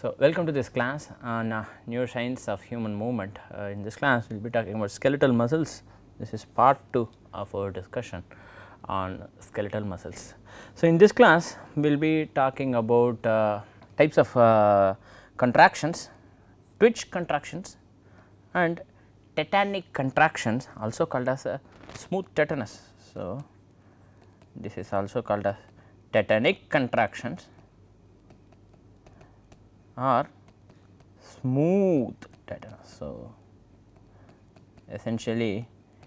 So, welcome to this class on neuroscience of human movement. In this class, we will be talking about skeletal muscles. This is part 2 of our discussion on skeletal muscles. So, in this class, we will be talking about types of contractions, twitch contractions and tetanic contractions, also called as smooth tetanus. So, this is also called as tetanic contractions or smooth tetanus. So, essentially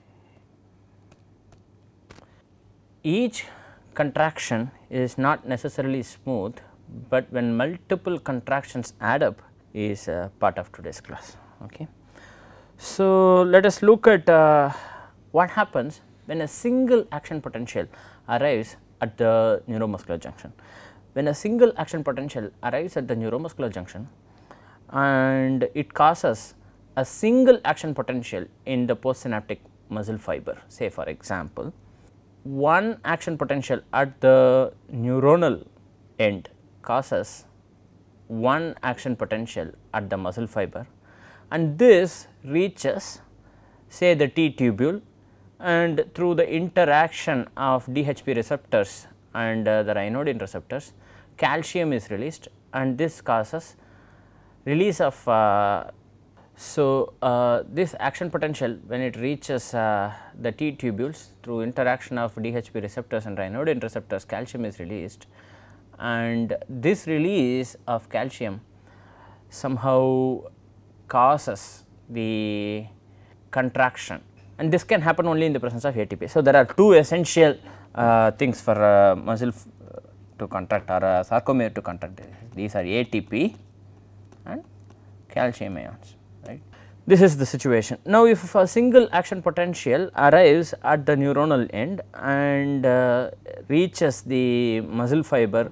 each contraction is not necessarily smooth, but when multiple contractions add up is part of today's class. Okay. So, let us look at what happens when a single action potential arrives at the neuromuscular junction. When a single action potential arrives at the neuromuscular junction and it causes a single action potential in the postsynaptic muscle fiber, say for example, one action potential at the neuronal end causes one action potential at the muscle fiber, and this reaches say the T tubule, and through the interaction of DHP receptors and the ryanodine receptors, calcium is released and this causes release of this action potential when it reaches the T tubules through interaction of DHP receptors and ryanodine receptors, calcium is released, and this release of calcium somehow causes the contraction, and this can happen only in the presence of ATP. So, there are two essential things for muscle to contract or a sarcomere to contract. These are ATP and calcium ions, right. This is the situation. Now, if a single action potential arrives at the neuronal end and reaches the muscle fiber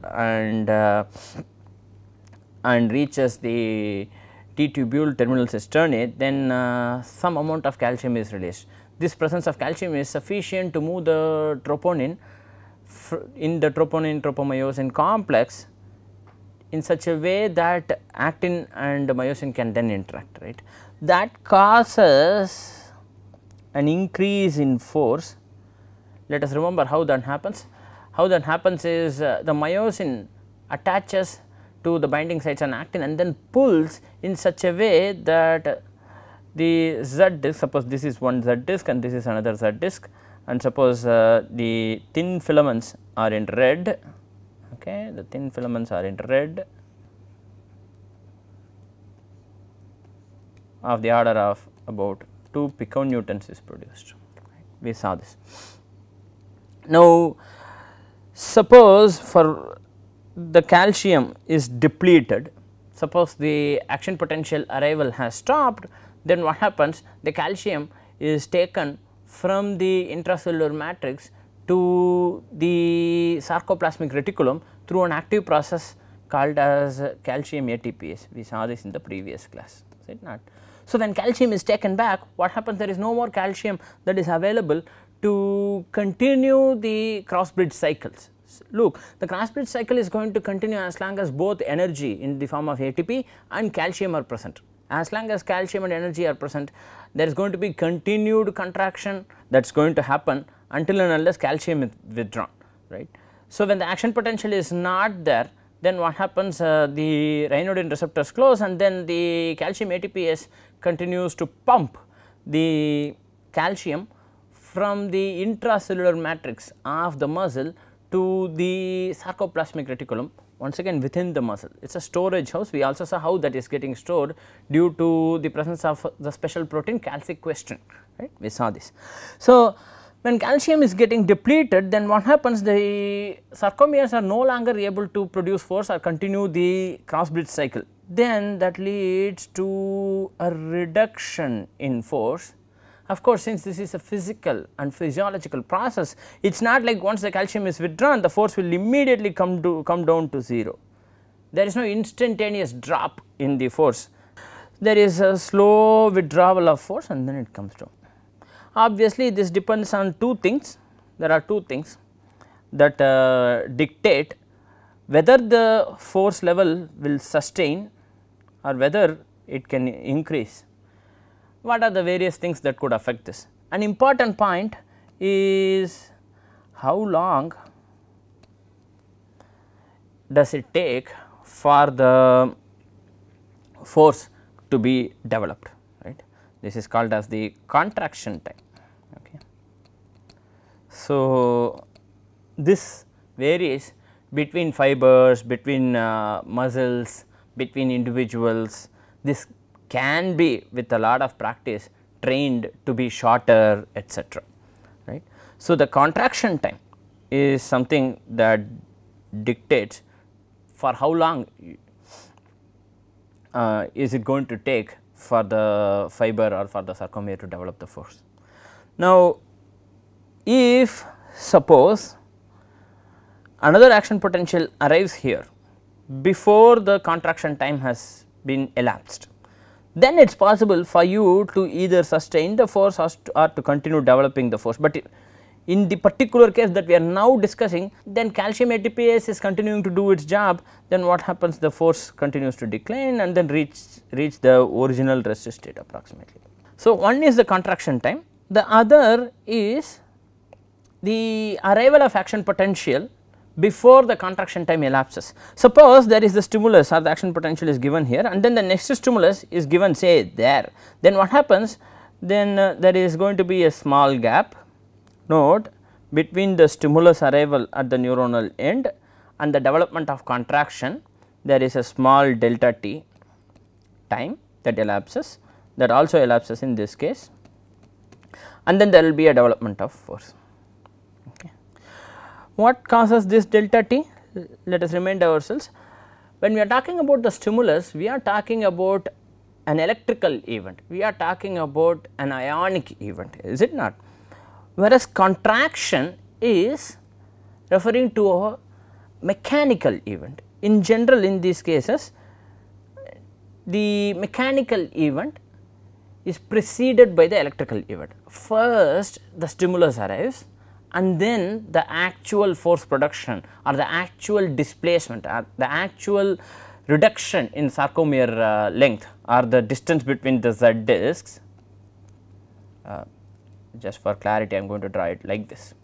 and reaches the T tubule terminal cisternae, then some amount of calcium is released. This presence of calcium is sufficient to move the troponin in the troponin tropomyosin complex in such a way that actin and myosin can then interact, right. That causes an increase in force. Let us remember how that happens. How that happens is the myosin attaches to the binding sites on actin and then pulls in such a way that the Z disc, suppose this is one Z disc and this is another Z disc, and suppose the thin filaments are in red, okay, the thin filaments are in red of the order of about 2 piconewtons is produced, right. We saw this. Now, suppose for the calcium is depleted, suppose the action potential arrival has stopped, then what happens? The calcium is taken from the intracellular matrix to the sarcoplasmic reticulum through an active process called as calcium ATPase. We saw this in the previous class, is it not? So, when calcium is taken back, what happens? There is no more calcium that is available to continue the cross bridge cycles. Look, the cross bridge cycle is going to continue as long as both energy in the form of ATP and calcium are present. As long as calcium and energy are present, there is going to be continued contraction that is going to happen until and unless calcium is withdrawn, right. So, when the action potential is not there, then what happens? The ryanodine receptors close and then the calcium ATPase continues to pump the calcium from the intracellular matrix of the muscle to the sarcoplasmic reticulum, once again within the muscle. It is a storage house. We also saw how that is getting stored due to the presence of the special protein calsequestrin, right. We saw this. So, when calcium is getting depleted, then what happens? The sarcomeres are no longer able to produce force or continue the cross bridge cycle. Then that leads to a reduction in force. Of course, since this is a physical and physiological process, it is not like once the calcium is withdrawn, the force will immediately come down to 0. There is no instantaneous drop in the force. There is a slow withdrawal of force and then it comes down. Obviously, this depends on two things. There are two things that dictate whether the force level will sustain or whether it can increase. What are the various things that could affect this? An important point is how long does it take for the force to be developed, right. This is called as the contraction time. Okay. So, this varies between fibers, between muscles, between individuals. This can be, with a lot of practice, trained to be shorter, etc. Right. So, the contraction time is something that dictates for how long is it going to take for the fiber or for the sarcomere to develop the force. Now, if suppose another action potential arrives here before the contraction time has been elapsed, then it is possible for you to either sustain the force or to continue developing the force. But in the particular case that we are now discussing, then calcium ATPase is continuing to do its job, then what happens, the force continues to decline and then reach the original rest state approximately. So, one is the contraction time, the other is the arrival of action potential before the contraction time elapses. Suppose there is the stimulus or the action potential is given here and then the next stimulus is given say there, then what happens, then there is going to be a small gap. Note, between the stimulus arrival at the neuronal end and the development of contraction, there is a small delta t time that elapses, that also elapses in this case, and then there will be a development of force. Okay. What causes this delta t? Let us remind ourselves, when we are talking about the stimulus, we are talking about an electrical event, we are talking about an ionic event, is it not? Whereas contraction is referring to a mechanical event. In general, in these cases, the mechanical event is preceded by the electrical event. First the stimulus arrives and then the actual force production or the actual displacement or the actual reduction in sarcomere length or the distance between the Z discs. Just for clarity I am going to draw it like this.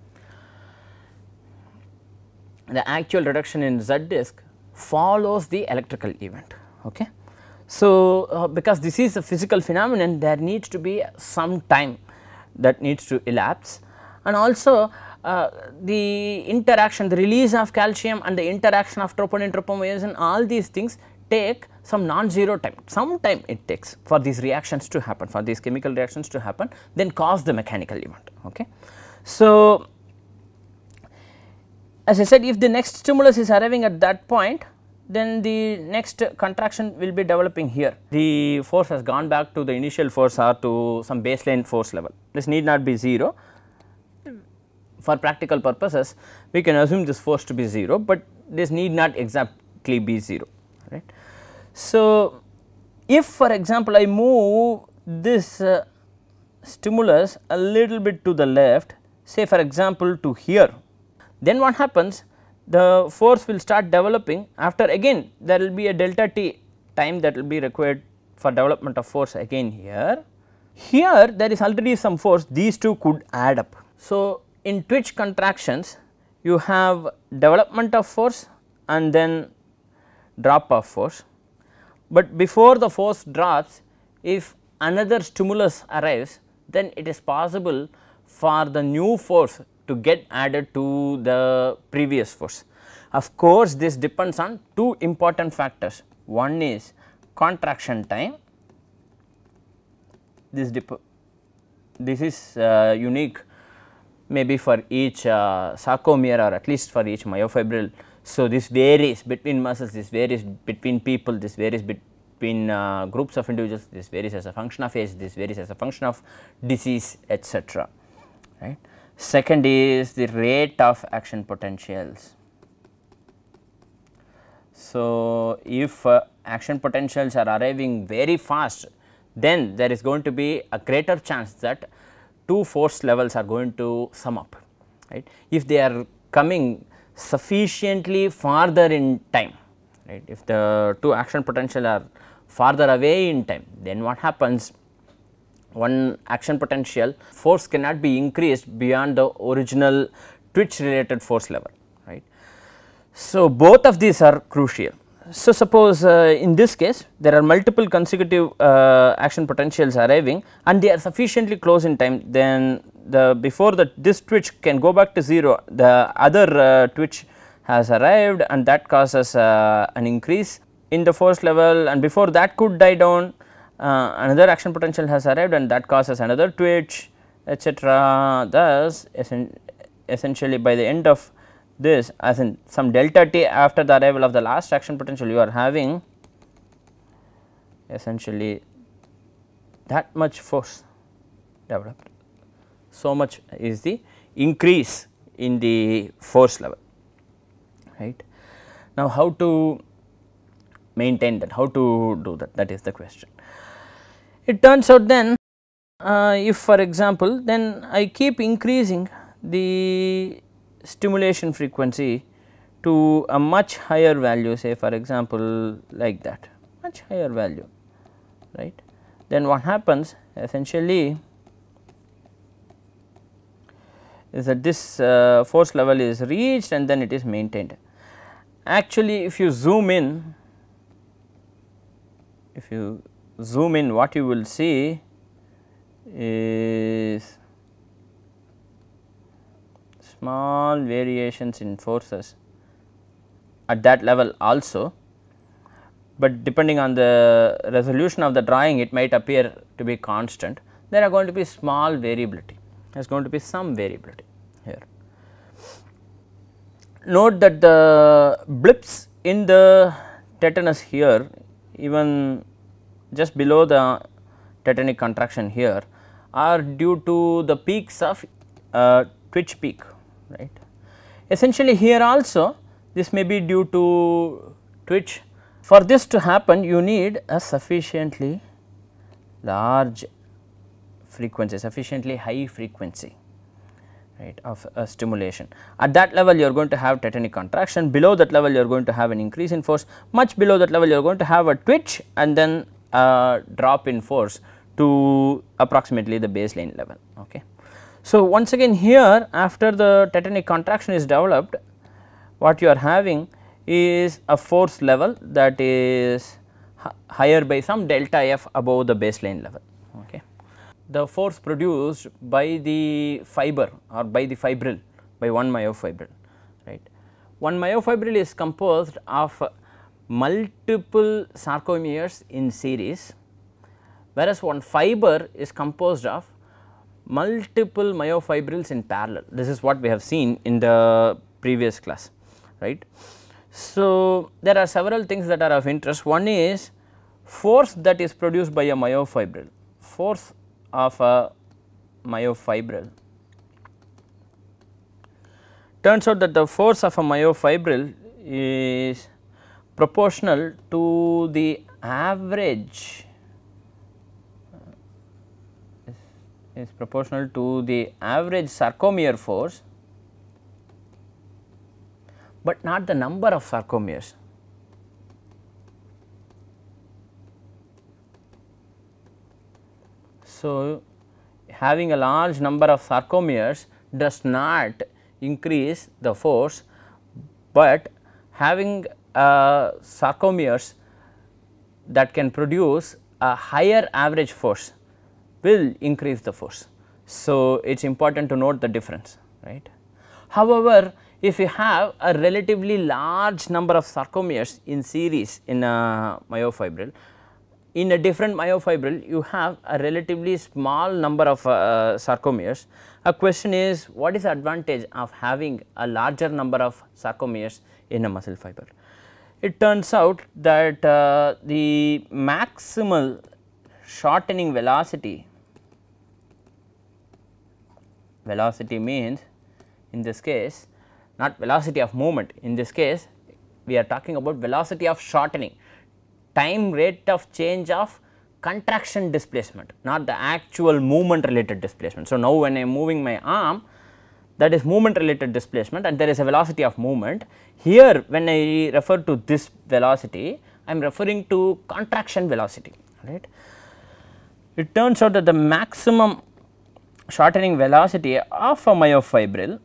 The actual reduction in Z disc follows the electrical event. Okay. So, because this is a physical phenomenon, there needs to be some time that needs to elapse, and also the interaction, the release of calcium and the interaction of troponin, tropomyosin, all these things take some non-zero time, some time it takes for these reactions to happen, for these chemical reactions to happen, then cause the mechanical event. Okay. So, as I said, if the next stimulus is arriving at that point, then the next contraction will be developing here. The force has gone back to the initial force or to some baseline force level. This need not be 0. For practical purposes, we can assume this force to be 0, but this need not exactly be 0, right. So, if for example, I move this stimulus a little bit to the left, say for example to here, then what happens, the force will start developing. After again there will be a delta t time that will be required for development of force again here. Here there is already some force, these two could add up. So, in twitch contractions you have development of force and then drop of force, but before the force drops, if another stimulus arrives, then it is possible for the new force to get added to the previous force. Of course, this depends on two important factors. One is contraction time, this is unique maybe for each sarcomere or at least for each myofibril. So, this varies between muscles, this varies between people, this varies between groups of individuals, this varies as a function of age, this varies as a function of disease, etc. Right. Second is the rate of action potentials. So, if action potentials are arriving very fast, then there is going to be a greater chance that two force levels are going to sum up, right. If they are coming sufficiently farther in time, right, if the two action potential are farther away in time, then what happens, one action potential force cannot be increased beyond the original twitch related force level, right. So, both of these are crucial. So, suppose in this case there are multiple consecutive action potentials arriving and they are sufficiently close in time, then before this twitch can go back to 0, the other twitch has arrived and that causes an increase in the force level, and before that could die down, another action potential has arrived and that causes another twitch, etc. Thus, essentially by the end of this, as in some delta t after the arrival of the last action potential, you are having essentially that much force developed. So much is the increase in the force level, right. Now, how to maintain that, how to do that, that is the question. It turns out then, if for example, then I keep increasing the stimulation frequency to a much higher value, say for example like that, much higher value, right. Then what happens essentially is that this force level is reached and then it is maintained. Actually, if you zoom in, what you will see is small variations in forces at that level also, but depending on the resolution of the drawing it might appear to be constant. There are going to be small variability, there is going to be some variability here. Note that the blips in the tetanus here, even just below the tetanic contraction here, are due to the peaks of twitch peak, right. Essentially here also this may be due to twitch. For this to happen, you need a sufficiently large frequency, sufficiently high frequency, right, of stimulation. At that level you are going to have tetanic contraction, below that level you are going to have an increase in force, much below that level you are going to have a twitch and then a drop in force to approximately the baseline level. Okay. So, once again here after the tetanic contraction is developed, what you are having is a force level that is higher by some delta f above the baseline level. Okay. The force produced by the fiber or by the fibril, by one myofibril, right. One myofibril is composed of multiple sarcomeres in series, whereas one fiber is composed of multiple myofibrils in parallel. This is what we have seen in the previous class, right. So, there are several things that are of interest. One is force that is produced by a myofibril, force of a myofibril. Turns out that the force of a myofibril is proportional to the average, sarcomere force, but not the number of sarcomeres. So, having a large number of sarcomeres does not increase the force, but having sarcomeres that can produce a higher average force will increase the force. So, it is important to note the difference, right. However, if you have a relatively large number of sarcomeres in series in a myofibril, in a different myofibril you have a relatively small number of sarcomeres. A question is, what is the advantage of having a larger number of sarcomeres in a muscle fiber? It turns out that the maximal shortening velocity means in this case not velocity of movement, in this case we are talking about velocity of shortening, time rate of change of contraction displacement, not the actual movement related displacement. So, now when I am moving my arm, that is movement related displacement and there is a velocity of movement. Here when I refer to this velocity, I am referring to contraction velocity, right. It turns out that the maximum shortening velocity of a myofibril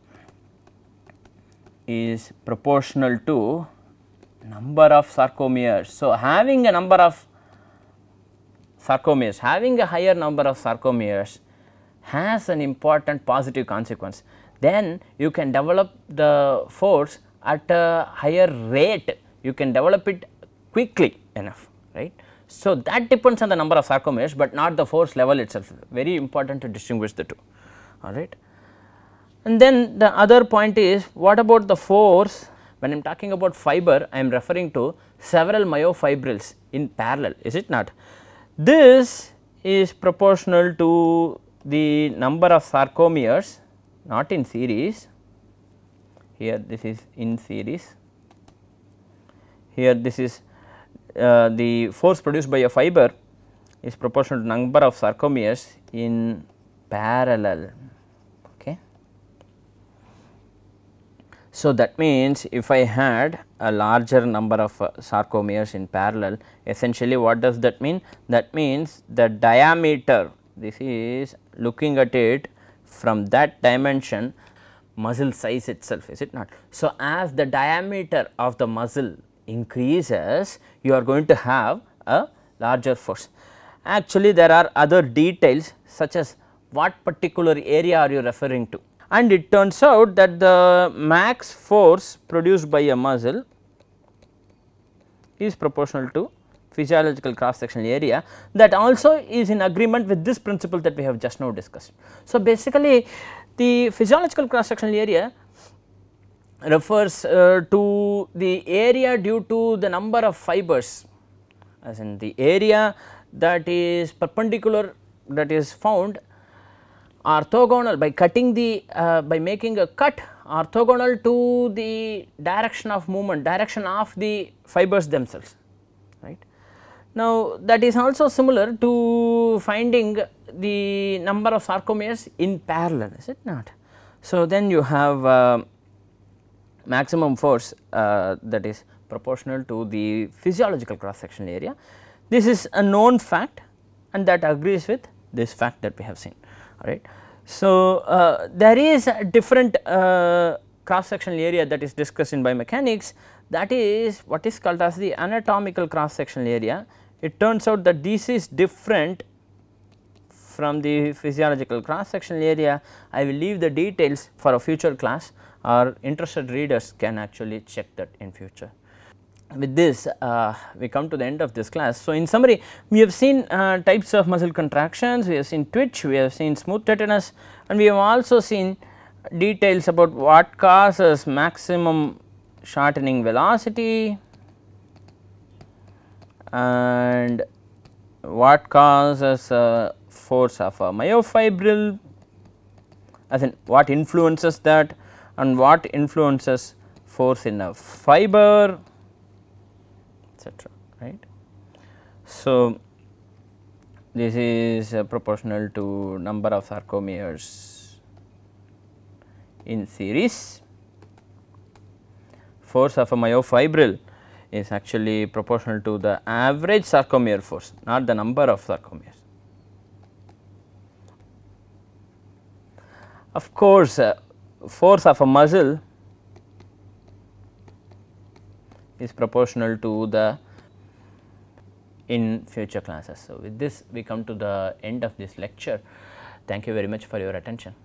is proportional to number of sarcomeres. So, having a number of sarcomeres, having a higher number of sarcomeres has an important positive consequence. Then you can develop the force at a higher rate, you can develop it quickly enough, right. So, that depends on the number of sarcomeres, but not the force level itself, very important to distinguish the two, alright. And then the other point is, what about the force? When I am talking about fiber, I am referring to several myofibrils in parallel, is it not? This is proportional to the number of sarcomeres, not in series, here this is in series, here this is the force produced by a fiber is proportional to number of sarcomeres in parallel. Okay. So, that means if I had a larger number of sarcomeres in parallel, essentially what does that mean? That means the diameter, this is looking at it from that dimension, muscle size itself, is it not? So, as the diameter of the muscle increases, you are going to have a larger force. Actually, there are other details such as what particular area are you referring to, and it turns out that the max force produced by a muscle is proportional to physiological cross sectional area, that also is in agreement with this principle that we have just now discussed. So, basically the physiological cross sectional area refers to the area due to the number of fibers, as in the area that is perpendicular, that is found orthogonal by cutting the by making a cut orthogonal to the direction of movement, direction of the fibers themselves, right. Now, that is also similar to finding the number of sarcomeres in parallel, is it not? So, then you have maximum force that is proportional to the physiological cross sectional area. This is a known fact and that agrees with this fact that we have seen, alright. So, there is a different cross sectional area that is discussed in biomechanics, that is what is called as the anatomical cross sectional area. It turns out that this is different from the physiological cross sectional area. I will leave the details for a future class, or interested readers can actually check that in future. With this we come to the end of this class. So, in summary, we have seen types of muscle contractions, we have seen twitch, we have seen smooth tetanus, and we have also seen details about what causes maximum shortening velocity and what causes force of a myofibril, as in what influences that and what influences force in a fiber, etc., right. So, this is proportional to number of sarcomeres in series. Force of a myofibril is actually proportional to the average sarcomere force, not the number of sarcomeres. Of course, force of a muscle is proportional to the in future classes. So, with this we come to the end of this lecture. Thank you very much for your attention.